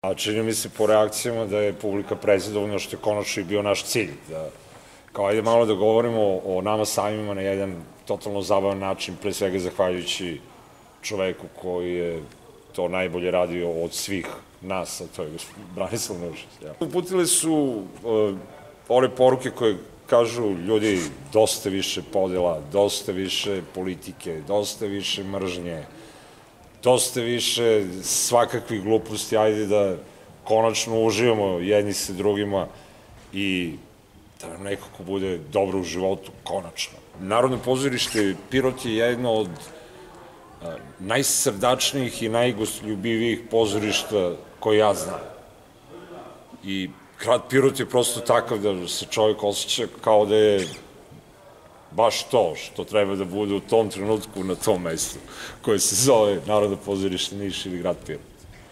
A čini mi se po reakcijama da je publika prezadovoljna, što je konačno i bio naš cilj. Kao ajde malo da govorimo o nama samima na jedan totalno zabavan način, pre svega zahvaljujući čoveku koji je to najbolje radio od svih nas, a to je Branislav Nušić. Uputile su one poruke koje kažu ljudi dosta više podela, dosta više politike, dosta više mržnje, dosta više svakakvih gluposti, ajde da konačno uživamo jedni sa drugima i da nam nekako bude dobro u životu, konačno. Narodno pozorište Pirot je jedno od najsrdačnijih i najgostoljubivijih pozorišta koje ja znam. I grad Pirot je prosto takav da se čovjek osjeća kao da je baš to što treba da bude u tom trenutku na tom mestu, koje se zove Narodno pozorište Niš ili grad Pirot.